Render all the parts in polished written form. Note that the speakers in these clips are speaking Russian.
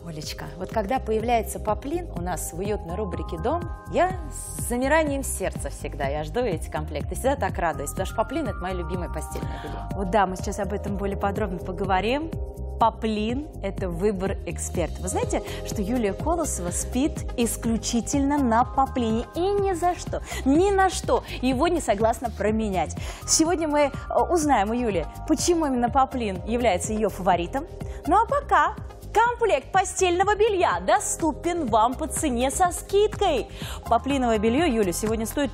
Олечка, вот когда появляется поплин у нас в уютной рубрике «Дом», я с замиранием сердца всегда, я жду эти комплекты, всегда так радуюсь, потому что поплин – это мое любимое постельное белье. Вот да, мы сейчас об этом более подробно поговорим. Поплин – это выбор эксперта. Вы знаете, что Юлия Колосова спит исключительно на поплине и ни за что, ни на что его не согласна променять. Сегодня мы узнаем у Юли, почему именно поплин является ее фаворитом. Ну а пока комплект постельного белья доступен вам по цене со скидкой. Поплиновое белье, Юля, сегодня стоит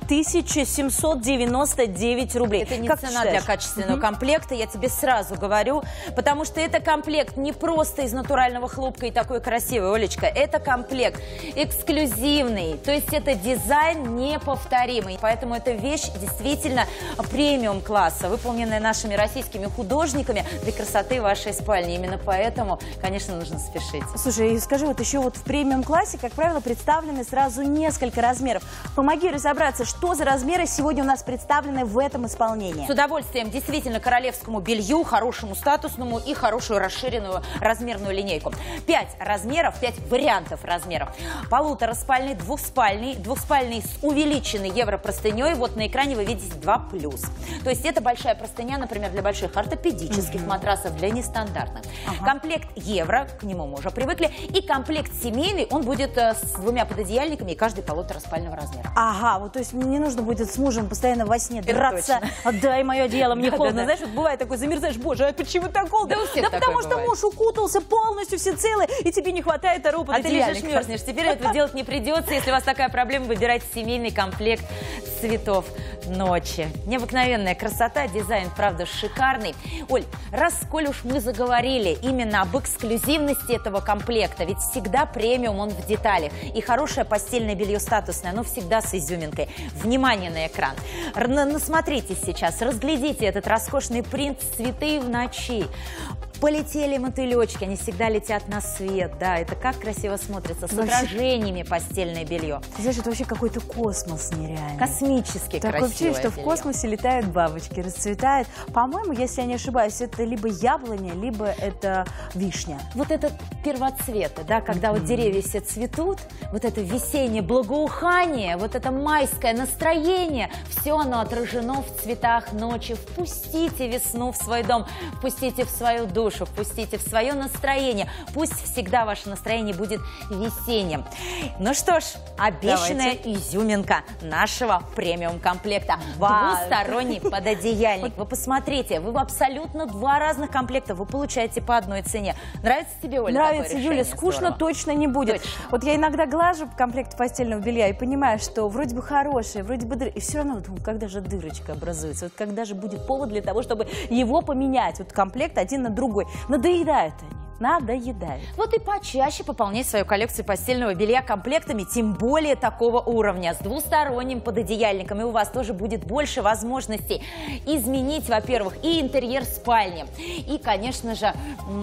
1799 рублей. Это не цена для качественного комплекта, я тебе сразу говорю, потому что это комплект не просто из натурального хлопка и такой красивый, Олечка, это комплект эксклюзивный, то есть это дизайн неповторимый, поэтому эта вещь действительно премиум класса, выполненная нашими российскими художниками для красоты вашей спальни. Именно поэтому, конечно, нужно спешить. Слушай, скажи, вот еще вот в премиум-классе, как правило, представлены сразу несколько размеров. Помоги разобраться, что за размеры сегодня у нас представлены в этом исполнении. С удовольствием. Действительно, королевскому белью, хорошему статусному и хорошую расширенную размерную линейку. 5 размеров, 5 вариантов размеров. Полутораспальный, двухспальный с увеличенной европростыней. Вот на экране вы видите 2+. То есть это большая простыня, например, для больших ортопедических матрасов, для нестандартных. Комплект евро, к нему мы уже привыкли. И комплект семейный, он будет с 2 пододеяльниками и каждый полутораспального размера. Ага, вот то есть мне не нужно будет с мужем постоянно во сне драться. Отдай мое дело, мне холодно. Знаешь, вот бывает такой, замерзаешь, боже, а почему так холодно? Да потому что муж укутался полностью всецело, и тебе не хватает второго пододеяльника. А ты лежишь, мерзнешь. Теперь этого делать не придется. Если у вас такая проблема, выбирайте семейный комплект цветов ночи. Необыкновенная красота, дизайн, правда, шикарный. Оль, коль уж мы заговорили именно об эксклюзивности этого комплекта, ведь всегда премиум, он в деталях. И хорошее постельное белье статусное, оно всегда с изюминкой. Внимание на экран. Насмотритесь сейчас, разглядите этот роскошный принт «Цветы в ночи». Полетели мотылечки, они всегда летят на свет, да, это как красиво смотрится, с отражениями постельное белье. Знаешь, это вообще какой-то космос нереальный. Космически красивое такое ощущение, что белье. В космосе летают бабочки, расцветают. По-моему, если я не ошибаюсь, это либо яблоня, либо это вишня. Вот это первоцветы, да, когда вот деревья все цветут, вот это весеннее благоухание, вот это майское настроение, все оно отражено в цветах ночи. Впустите весну в свой дом, впустите в свою душу, впустите в свое настроение. Пусть всегда ваше настроение будет весенним. Ну что ж, обещанная изюминка нашего премиум-комплекта. Двусторонний пододеяльник. Вы посмотрите, вы абсолютно 2 разных комплекта вы получаете по одной цене. Нравится тебе, Оля, нравится, Юля, скучно точно не будет. Точно. Вот я иногда глажу комплект постельного белья и понимаю, что вроде бы хорошее, вроде бы и все равно думаю, когда же дырочка образуется, вот когда же будет повод для того, чтобы его поменять, вот комплект один на другой. Надоедают они. Надоедает. Вот и почаще пополнять свою коллекцию постельного белья комплектами, тем более такого уровня, с двусторонним пододеяльником. И у вас тоже будет больше возможностей изменить, во-первых, и интерьер спальни, и, конечно же,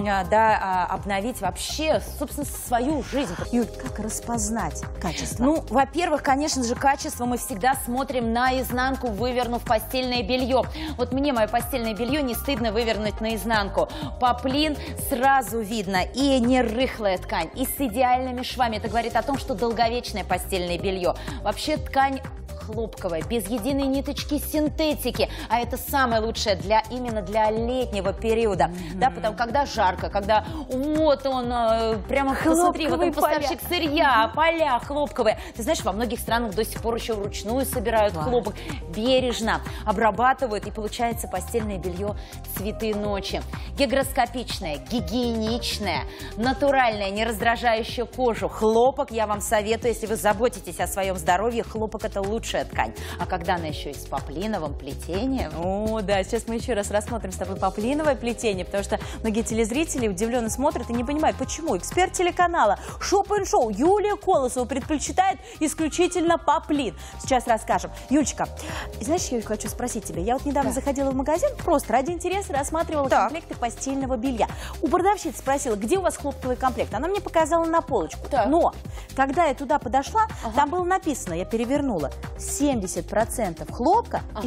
да, обновить вообще, собственно, свою жизнь. Юль, как распознать качество? Ну, во-первых, конечно же, качество мы всегда смотрим наизнанку, вывернув постельное белье. Вот мне мое постельное белье не стыдно вывернуть наизнанку. Поплин сразу видно, и не рыхлая ткань, и с идеальными швами. Это говорит о том, что долговечное постельное белье. Вообще ткань хлопковая, без единой ниточки синтетики, а это самое лучшее именно для летнего периода, да, потому когда жарко, когда вот он прямо посмотри, вот он поставщик сырья, поля хлопковые. Ты знаешь, во многих странах до сих пор еще вручную собирают хлопок, бережно обрабатывают, и получается постельное белье «Цветы ночи». Гигроскопичное, гигиеничное, натуральное, не раздражающее кожу. Хлопок я вам советую, если вы заботитесь о своем здоровье, хлопок – это лучшая ткань. А когда она еще и с поплиновым плетением? О, да, сейчас мы еще раз рассмотрим с тобой поплиновое плетение, потому что многие телезрители удивленно смотрят и не понимают, почему. Эксперт телеканала Шоп-н-Шоу Юлия Колосова предпочитает исключительно поплин. Сейчас расскажем. Юлечка, знаешь, я хочу спросить тебя. Я вот недавно заходила в магазин, просто ради интереса рассматривала комплекты постельного белья. У продавщицы спросила, где у вас хлопковый комплект. Она мне показала на полочку. Но когда я туда подошла, там было написано, я перевернула, 70% хлопка и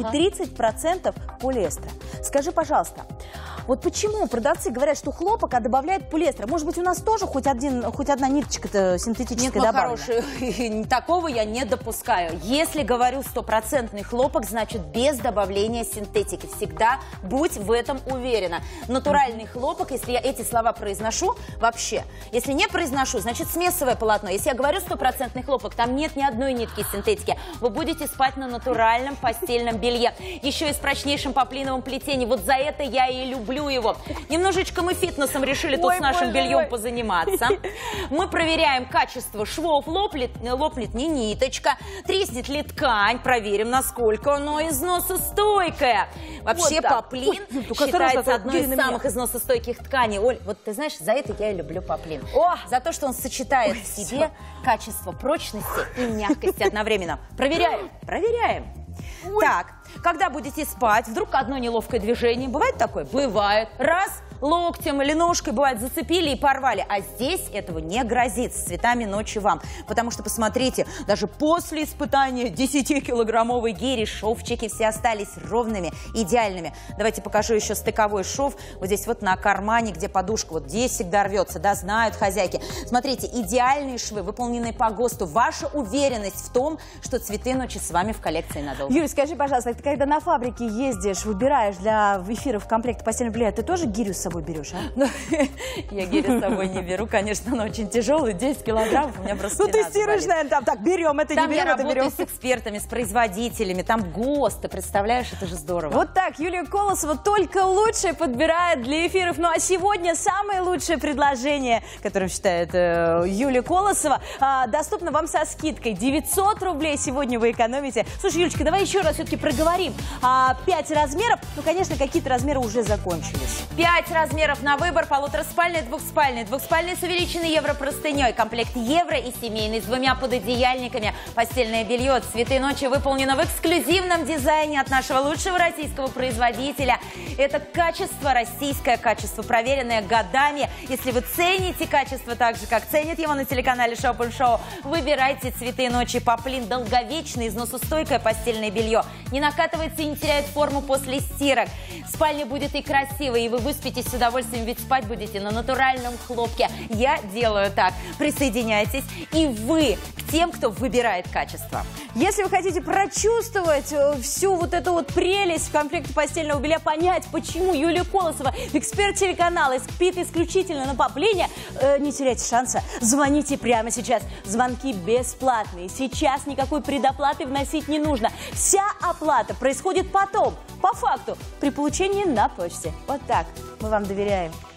30% полиэстера. Скажи, пожалуйста, вот почему продавцы говорят, что хлопок добавляет полиэстер? Может быть, у нас тоже хоть одна ниточка-то синтетическая добавлена? Нет, такого я не допускаю. Если говорю 100% хлопок, значит без добавления синтетики. Всегда будь в этом уверена. Натуральный хлопок, если я эти слова произношу, вообще. Если не произношу, значит смесовое полотно. Если я говорю 100% хлопок, там нет ни одной нитки синтетики. Вы будете спать на натуральном постельном белье. Еще и с прочнейшим поплиновым плетением. Вот за это я и люблю его. Немножечко мы фитнесом решили тут с нашим бельем позаниматься. Мы проверяем качество швов, лопнет ли ниточка, треснет ли ткань, проверим, насколько оно износостойкое. Вообще вот поплин считается одной из самых износостойких тканей. Оль, вот ты знаешь, за это я и люблю поплин. За то, что он сочетает в себе качество прочности и мягкости одновременно. Проверяем, проверяем. Так, когда будете спать, вдруг одно неловкое движение. Бывает такое? Бывает. Раз, локтем или ножкой, бывает, зацепили и порвали. А здесь этого не грозит с цветами ночи вам. Потому что, посмотрите, даже после испытания 10-килограммовой гири шовчики все остались ровными, идеальными. Давайте покажу еще стыковой шов. Вот здесь вот на кармане, где подушка, вот здесь всегда рвется, да, знают хозяйки. Смотрите, идеальные швы, выполненные по ГОСТу. Ваша уверенность в том, что цветы ночи с вами в коллекции надолго. Юль, скажи, пожалуйста, ты когда на фабрике ездишь, выбираешь для эфиров комплект постельного белья, ты тоже гирю с собой берешь, а? Ну, я гирю с собой не беру, конечно, она очень тяжелая, 10 килограммов, у меня просто ну, тестируешь, наверное, там, так, берем, это там не берем, это берем. Там я работаю с экспертами, с производителями, там ГОСТ, ты представляешь, это же здорово. Вот так, Юлия Колосова только лучшее подбирает для эфиров. Ну, а сегодня самое лучшее предложение, которое считает Юлия Колосова, доступно вам со скидкой. 900 рублей сегодня вы экономите. Слушай, Юлечка, давай еще раз все-таки проговорим. 5 размеров, ну, конечно, какие-то размеры уже закончились. 5 размеров на выбор: полутораспальный, двухспальный с увеличенной европростыней, комплект евро и семейный с 2 пододеяльниками. Постельное белье «Цветы ночи» выполнено в эксклюзивном дизайне от нашего лучшего российского производителя. Это качество, российское качество, проверенное годами. Если вы цените качество так же, как ценит его на телеканале Шоп & Шоу, выбирайте «Цветы ночи» Поплин. Долговечное, износостойкое постельное белье. Не накатывается и не теряет форму после стирок. Спальня будет и красивой, и вы выспитесь с удовольствием, ведь спать будете на натуральном хлопке. Я делаю так. Присоединяйтесь и вы к тем, кто выбирает качество. Если вы хотите прочувствовать всю вот эту вот прелесть в комплекте постельного белья, понять, почему Юлия Колосова, эксперт телеканала, спит исключительно на поплине, не теряйте шанса. Звоните прямо сейчас. Звонки бесплатные. Сейчас никакой предоплаты вносить не нужно. Вся оплата происходит потом, по факту, при получении на почте. Вот так. Мы вам доверяем.